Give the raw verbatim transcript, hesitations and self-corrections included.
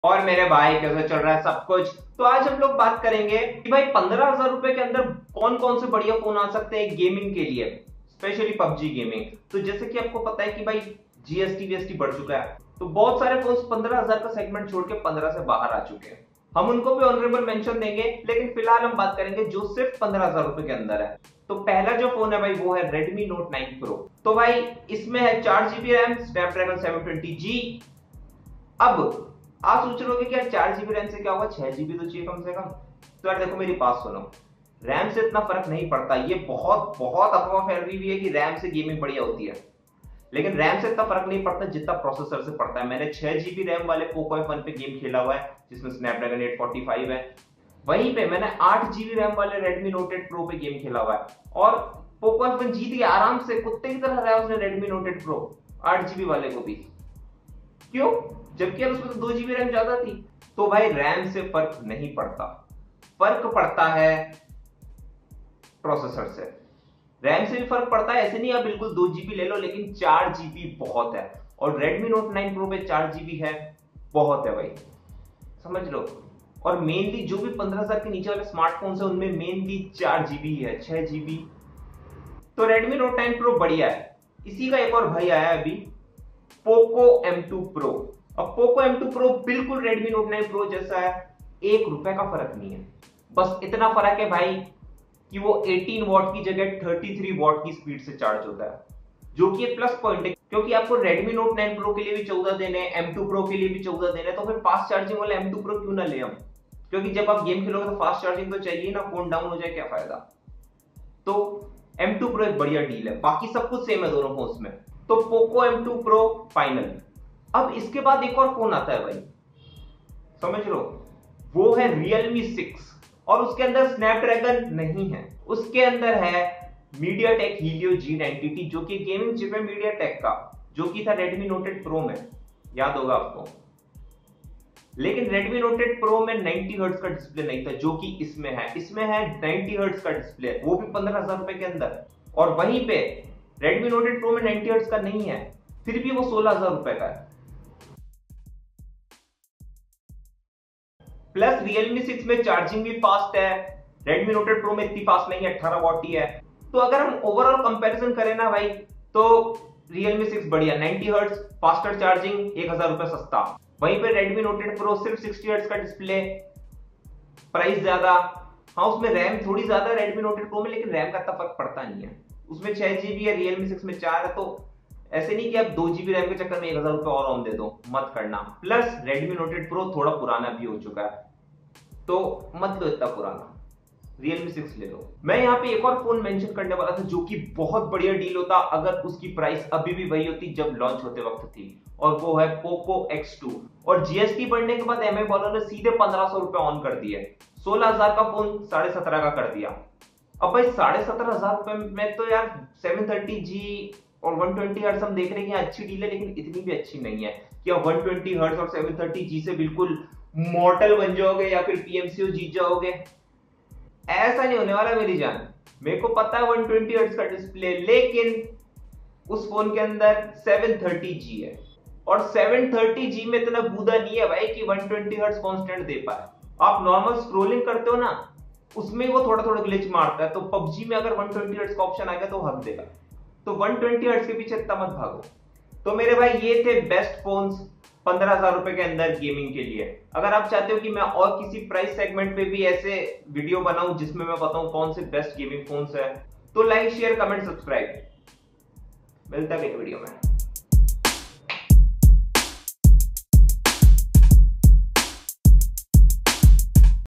और मेरे भाई कैसे चल रहा है सब कुछ। तो आज हम लोग बात करेंगे कि भाई पंद्रह हजार रुपए के अंदर कौन कौन से बढ़िया फोन आ सकते हैं गेमिंग के लिए, स्पेशली पबजी गेमिंग। तो जैसे कि आपको पता है कि भाई जीएसटी वीएसटी बढ़ चुका है, तो बहुत सारे फोन पंद्रह हजार का सेगमेंट छोड़ के पंद्रह से बाहर आ चुके हैं। हम उनको भी ऑनरेबल मेंशन देंगे, लेकिन फिलहाल हम बात करेंगे जो सिर्फ पंद्रह हजार रुपए के अंदर है। तो पहला जो फोन है भाई वो है Redmi Note नाइन Pro। तो भाई इसमें है चार GB RAM, Snapdragon seven twenty G. अब आप सोच रहे हो कि यार चार जीबी रैम से क्या होगा, छह जीबी तो चाहिए कम से कम। तो यार देखो मेरी बात सुनो, रैम से इतना फर्क नहीं पड़ता। ये बहुत बहुत अफवाह फैल रही है कि रैम से गेमिंग बढ़िया होती है, लेकिन रैम से इतना फर्क नहीं पड़ता जितना प्रोसेसर से पड़ता है। मैंने छह जीबी रैम वाले पोको एफ वन पे गेम खेला हुआ है जिसमें स्नैपड्रैगन एट फोर्टी फाइव है। वहीं पे मैंने आठ जीबी रैम वाले Redmi Note एट Pro पे गेम खेला हुआ है और पोको एफ वन जीत गया आराम से, कुत्ते की तरह रहा उसने Redmi Note एट Pro आठ जीबी वाले को भी। क्यों? जबकि यार उसमें तो दो जीबी रैम ज्यादा थी। तो भाई रैम से फर्क नहीं पड़ता, फर्क पड़ता है प्रोसेसर से। रैम से भी फर्क पड़ता है, ऐसे नहीं आप बिल्कुल दो जीबी ले लो, लेकिन चार जीबी बहुत है। और Redmi Note नाइन Pro पे चार जीबी है, बहुत है भाई, समझ लो। और मेनली जो भी पंद्रह हजार के नीचे वाले स्मार्टफोन है उनमें मेनली चार जीबी है, छह जीबी। तो Redmi Note नाइन Pro बढ़िया है। इसी का एक और भाई आया है अभी, Poco एम टू Pro। अब Poco एम टू Pro बिल्कुल Redmi Note नाइन Pro जैसा है, एक रुपए का फर्क नहीं है। बस इतना फर्क है भाई कि वो अठारह वॉट की जगह तैंतीस वॉट की स्पीड से चार्ज होता है, जो कि एक प्लस पॉइंट है। क्योंकि आपको Redmi Note नाइन Pro के लिए भी चौदह देने, एम टू Pro के लिए भी चौदह देने, तो फिर फास्ट चार्जिंग वाला एम टू Pro क्यों ना ले हम? क्योंकि जब आप गेम खेलोगे तो फास्ट चार्जिंग तो चाहिए ना, फोन डाउन हो जाए क्या फायदा। तो एम टू Pro एक बढ़िया डील है, बाकी सब कुछ सेम है दोनों फोन्स में। तो Poco M two Pro final. अब इसके बाद एक और फोन आता है भाई, समझ लो, वो है Realme सिक्स। और उसके अंदर स्नैपड्रैगन नहीं है, उसके अंदर है MediaTek Helio G ninety T, जो कि गेमिंग चिप है MediaTek का, जो कि था Redmi Note एट Pro में, याद होगा आपको। लेकिन Redmi Note एट Pro में नब्बे हर्ट्ज का डिस्प्ले नहीं था, जो कि इसमें है। इसमें है नब्बे हर्ट्ज का डिस्प्ले, वो भी पंद्रह हजार रुपए के अंदर। और वहीं पे Redmi Note एट Pro में नब्बे हर्ट्ज का नहीं है, फिर भी वो सोलह हजार रुपए का है। प्लस Realme सिक्स में चार्जिंग भी फास्ट है, Redmi Note एट Pro में इतनी फास्ट नहीं है, अठारह वॉट ही है। तो अगर हम ओवरऑल कंपैरिजन करें ना भाई, तो Realme सिक्स बढ़िया, नब्बे हर्ट्ज, फास्टर चार्जिंग, एक हजार रुपए सस्ता। वहीं पे Redmi Note एट Pro सिर्फ साठ हर्ट्ज का डिस्प्ले, प्राइस ज्यादा। हाँ उसमें रैम थोड़ी ज्यादा है Redmi Note एट Pro में, लेकिन रैम का इतना फर्क पड़ता नहीं है। उसमें छह जीबी है, Realme सिक्स में चार है। तो ऐसे नहीं कि आप दो जीबी रैम के चक्कर में एक हजार रुपए और ऑन दे दो, मत करना। Plus Redmi Note eight Pro थोड़ा पुराना भी हो चुका है, तो मत लो इतना पुराना, Realme सिक्स ले लो। मैं यहाँ पे एक और फोन मेंशन करने वाला था जो कि बहुत बढ़िया डील होता अगर उसकी प्राइस अभी भी वही होती जब लॉन्च होते वक्त थी, और वो है Poco एक्स टू। और जीएसटी बढ़ने के बाद एमआई वालों ने सीधे पंद्रह सौ रुपए ऑन कर दिए, सोलह हजार का फोन साढ़े सत्रह का कर दिया। अब भाई साढ़े सत्रह हजार रुपए में तो यार सेवन थर्टी जी और वन ट्वेंटी हर्ट्ज हम देख रहे हैं अच्छी डील है, लेकिन इतनी भी अच्छी नहीं है कि आप वन ट्वेंटी हर्ट्ज और सेवन थर्टी जी से बिल्कुल मॉर्टल बन जाओगे या फिर पीएमसीओ जीत जाओगे। ऐसा नहीं होने वाला मेरी जान। मेरे को पता है वन ट्वेंटी हर्ट्ज का डिस्प्ले, लेकिन उस फोन के अंदर सेवन थर्टी जी है, और सेवन थर्टी जी में इतना गूदा नहीं है भाई कि वन ट्वेंटी हर्ट्ज कांस्टेंट दे पाए। आप नॉर्मल स्क्रोलिंग करते हो ना, उसमें वो थोड़ा थोड़ा ग्लिच मारता है। तो पबजी में अगर वन ट्वेंटी हर्ट्ज का ऑप्शन आ गया तो हक देगा। तो वन ट्वेंटी हर्ट्ज के पीछे इतना मत भागो। तो मेरे भाई ये थे बेस्ट फोन्स पंद्रह हजार रुपए के अंदर गेमिंग के लिए। अगर आप चाहते हो कि मैं और किसी प्राइस सेगमेंट पे भी ऐसे वीडियो बनाऊं जिसमें मैं बताऊं कौन से बेस्ट गेमिंग फोन्स है, तो लाइक शेयर कमेंट सब्सक्राइब। मिलता है एक वीडियो में।